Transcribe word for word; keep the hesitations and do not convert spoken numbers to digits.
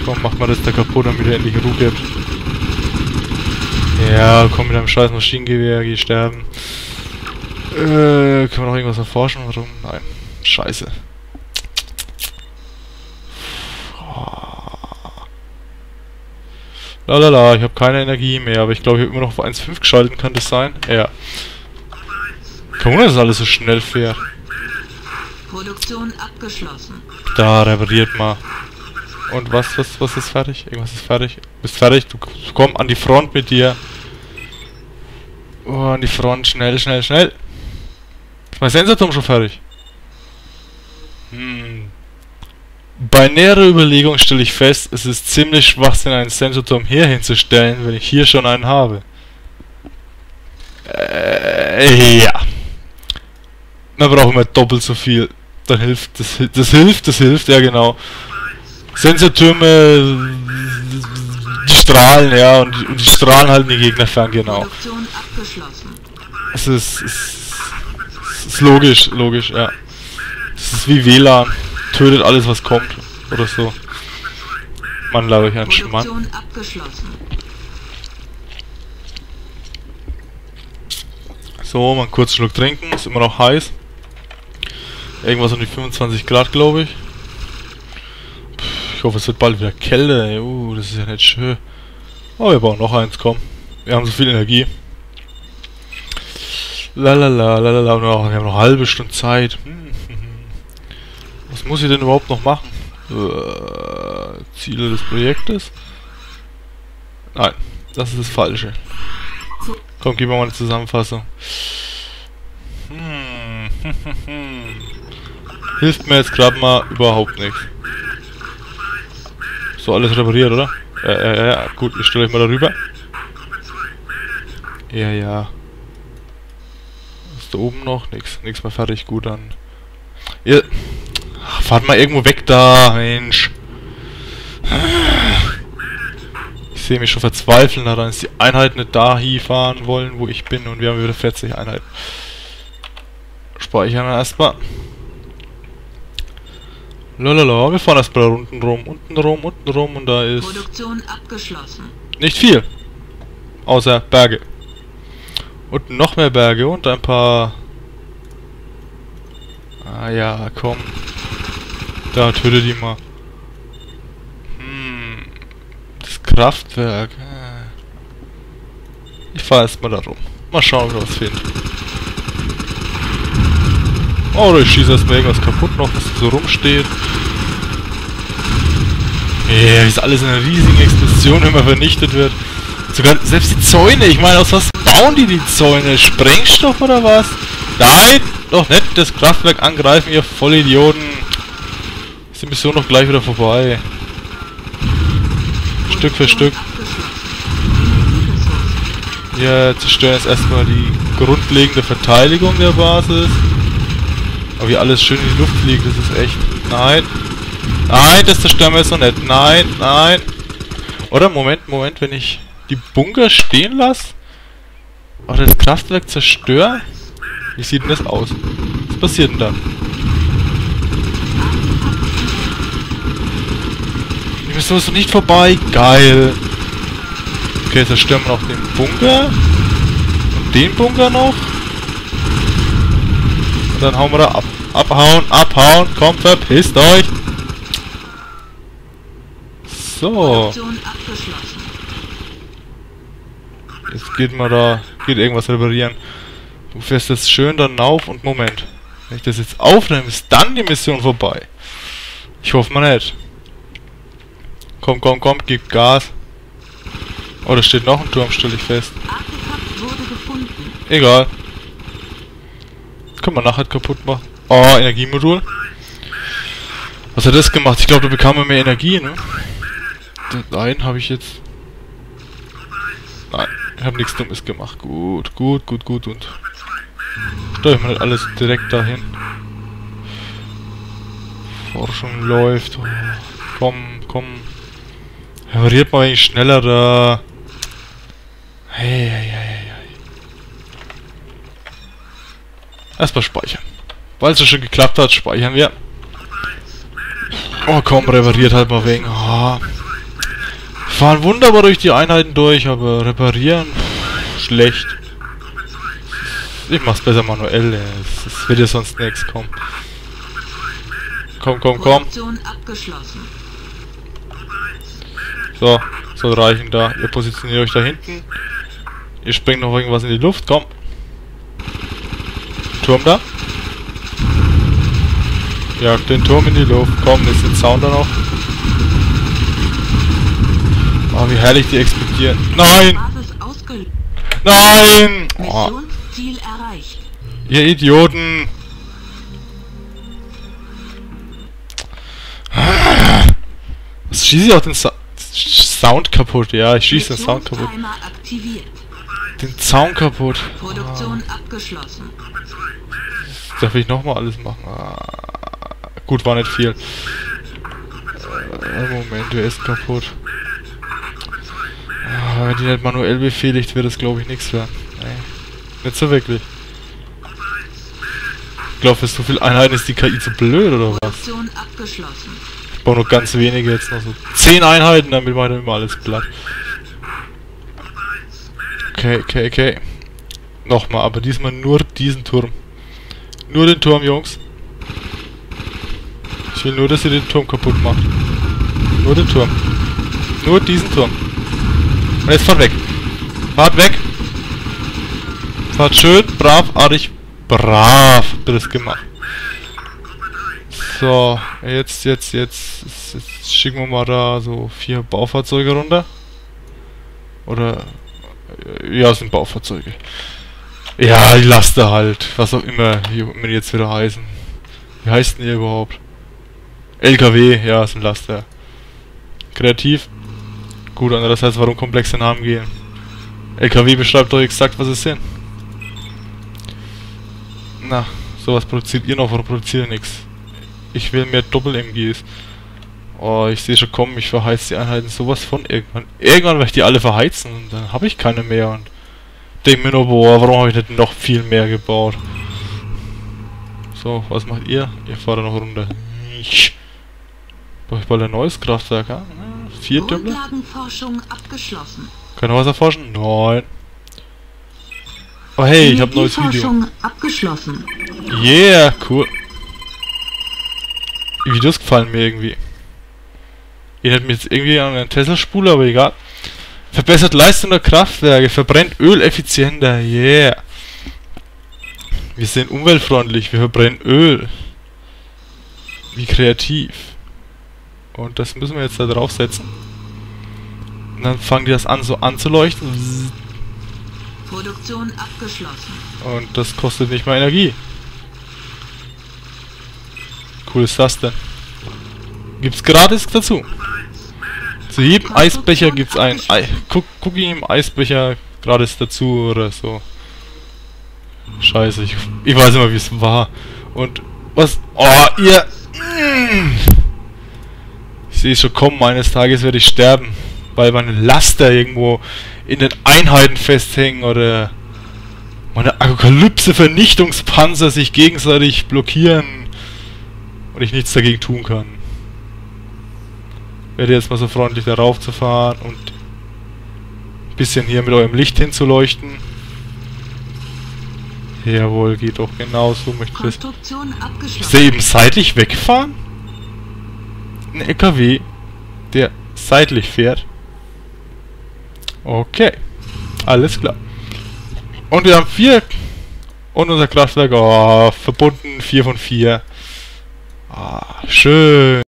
Komm, mach mal das da kaputt, damit er endlich Ruhe gibt. Ja, komm mit einem scheiß Maschinengewehr, geh sterben. Äh, können wir noch irgendwas erforschen? Warum? Nein. Scheiße. Lalala, ich habe keine Energie mehr, aber ich glaube, ich habe immer noch auf eins Punkt fünf geschalten, kann das sein? Ja. Kein Wunder, dass alles so schnell fährt. Produktion abgeschlossen. Da repariert mal. Und was, was, was ist fertig? Irgendwas ist fertig. Bist fertig? Du komm an die Front mit dir. Oh, an die Front, schnell, schnell, schnell. Ist mein Sensorturm schon fertig? Hm. Bei näherer Überlegung stelle ich fest, es ist ziemlich schwachsinn, einen Sensorturm hier hinzustellen, wenn ich hier schon einen habe. Äh, ja. Man braucht immer doppelt so viel. Dann hilft, das, das hilft, das hilft, ja genau. Sensortürme, die strahlen, ja, und die, und die strahlen halt die Gegner fern, genau. Es ist, es ist logisch, logisch, ja. Es ist wie W L A N. Tötet alles, was kommt. Oder so. Mann, glaube ich, ein Schmann. So, mal einen kurzen Schluck trinken. Ist immer noch heiß. Irgendwas um die fünfundzwanzig Grad, glaube ich. Ich hoffe, es wird bald wieder kälter. Uh, das ist ja nicht schön. Oh, wir brauchen noch eins, komm. Wir haben so viel Energie. Lalala, lalala. Wir haben noch eine halbe Stunde Zeit. Hm. Was muss ich denn überhaupt noch machen? Uh, Ziele des Projektes? Nein, das ist das Falsche. Komm, gib mir mal eine Zusammenfassung. Hm. Hilft mir jetzt gerade mal überhaupt nichts. So, alles repariert, oder? Ja, ja, ja, gut, ich stelle euch mal darüber. Ja, ja. Ist da oben noch? Nix, nix mehr fertig, gut, dann. Ihr. Ach, fahrt mal irgendwo weg da, Mensch. Ich sehe mich schon verzweifeln daran, dass die Einheiten nicht da hinfahren wollen, wo ich bin, und wir haben wieder vierzig Einheiten. Speichern wir erstmal. Lalala, wir fahren erstmal da unten rum, unten rum, unten rum, und da ist Produktion abgeschlossen. Nicht viel. Außer Berge. Und noch mehr Berge und ein paar... Ah ja, komm. Da, töte die mal. Hm. Das Kraftwerk. Ich fahre erstmal da rum. Mal schauen, ob wir was finden. Oh, oder ich schieße erstmal irgendwas kaputt noch, was so rumsteht. Ja, wie es alles in einer riesigen Explosion immer vernichtet wird. Sogar selbst die Zäune. Ich meine, aus was bauen die die Zäune? Sprengstoff oder was? Nein, doch nicht das Kraftwerk angreifen, ihr Vollidioten. Ist die Mission noch gleich wieder vorbei. Stück für Stück. Wir zerstören jetzt erstmal die grundlegende Verteidigung der Basis. Aber wie alles schön in die Luft fliegt, das ist echt... Nein. Nein, das zerstören wir jetzt noch nicht. Nein, nein. Oder, Moment, Moment, wenn ich die Bunker stehen lasse oder das Kraftwerk zerstöre, wie sieht denn das aus? Was passiert denn dann? Die Mission ist noch nicht vorbei. Geil. Okay, zerstören wir noch den Bunker. Und den Bunker noch. Und dann hauen wir da ab. Abhauen, abhauen. Kommt, verpisst euch. So. Jetzt geht mal da, geht irgendwas reparieren. Du fährst jetzt schön dann auf und Moment. Wenn ich das jetzt aufnehme, ist dann die Mission vorbei. Ich hoffe mal nicht. Komm, komm, komm, gib Gas. Oh, da steht noch ein Turm, stelle ich fest. Egal. Können wir nachher kaputt machen. Oh, Energiemodul. Was hat das gemacht? Ich glaube, da bekam er mehr Energie, ne? Nein, habe ich jetzt... Nein, ich habe nichts Dummes gemacht. Gut, gut, gut, gut. Und steuere mal nicht alles direkt dahin. Forschung läuft. Oh, komm, komm. Repariert mal wenig schneller da. Hey, hey, hey, hey. Erstmal speichern. Weil es ja schon geklappt hat, speichern wir. Oh komm, repariert halt mal wegen. Oh. Fahren wunderbar durch die Einheiten durch, aber reparieren schlecht. Ich mach's besser manuell, es wird ja sonst nichts kommen. Komm, komm, komm. Produktion abgeschlossen. So, soll reichen da. Ihr positioniert euch da hinten. Ihr sprengt noch irgendwas in die Luft, komm. Turm da. Jagt den Turm in die Luft, komm, ist den Sound da noch. Oh, wie herrlich die explodieren. Nein! Basis ausgelöst. Nein! Oh, Missionsziel erreicht. ihr Idioten! Was schieße ich auch den Sa Sound kaputt? Ja, ich schieße den Sound kaputt. Missionstimer aktiviert. Den Zaun kaputt. Produktion abgeschlossen. Da will ich nochmal alles machen. Ah, gut, war nicht viel. Äh, Moment, der ist kaputt. Ah, wenn die nicht manuell befehligt, wird das glaube ich nichts werden. Nee, nicht so wirklich. Ich glaube, für so viele Einheiten ist die K I zu blöd oder was? Produktion abgeschlossen. Ich brauche nur ganz wenige jetzt noch so. zehn Einheiten, damit war dann immer alles platt. Okay, okay, okay. Nochmal, aber diesmal nur diesen Turm. Nur den Turm, Jungs. Ich will nur, dass ihr den Turm kaputt macht. Nur den Turm. Nur diesen Turm. Und jetzt fahrt weg. Fahrt weg. Fahrt schön, brav, artig, brav. Habt ihr das gemacht. So, jetzt, jetzt, jetzt, jetzt schicken wir mal da so vier Baufahrzeuge runter. Oder, ja, es sind Baufahrzeuge. Ja, die Laster halt. Was auch immer die immer jetzt wieder heißen. Wie heißt denn die überhaupt? L K W, ja, ist ein Laster. Kreativ. Gut, andererseits, warum komplexe Namen gehen? L K W beschreibt doch exakt, was es sind. Na, sowas produziert ihr noch, warum produziert ihr nichts? Ich will mehr Doppel-M Gs. Oh, ich sehe schon kommen, ich verheiz die Einheiten sowas von irgendwann. Irgendwann werde ich die alle verheizen und dann habe ich keine mehr und denke mir nur, boah, warum habe ich nicht noch viel mehr gebaut? So, was macht ihr? Ihr fahrt da noch runter. Brauche ich bald ein neues Kraftwerk, ja? Vier Döppler? Grundlagenforschung abgeschlossen. Kann ich was erforschen? Nein. Oh hey, ich habe ein neues Video. Forschung abgeschlossen. Yeah, cool. Die Videos gefallen mir irgendwie. Erinnert mich jetzt irgendwie an einen Tesla-Spule, aber egal. Verbessert Leistung der Kraftwerke, verbrennt Öl effizienter, yeah. Wir sind umweltfreundlich, wir verbrennen Öl. Wie kreativ. Und das müssen wir jetzt da draufsetzen. Und dann fangen die das an so anzuleuchten. Produktion abgeschlossen. Und das kostet nicht mal Energie. Cool ist das denn? Gibt's gratis dazu. Zu jedem Eisbecher gibt's ein Ei Cookie im Eisbecher gratis dazu oder so. Scheiße, ich, ich weiß immer wie es war. Und was? Oh, ihr... Ich sehe schon kommen, eines Tages werde ich sterben. Weil meine Laster irgendwo in den Einheiten festhängen oder meine Apokalypse-Vernichtungspanzer sich gegenseitig blockieren und ich nichts dagegen tun kann. Ich werde jetzt mal so freundlich darauf zu fahren und ein bisschen hier mit eurem Licht hinzuleuchten. Jawohl, geht doch genauso. Möchte das. Ich sehe eben seitlich wegfahren. Ein L K W, der seitlich fährt. Okay, alles klar. Und wir haben vier. Und unser Kraftwerk, oh, verbunden, vier von vier. Ah, schön.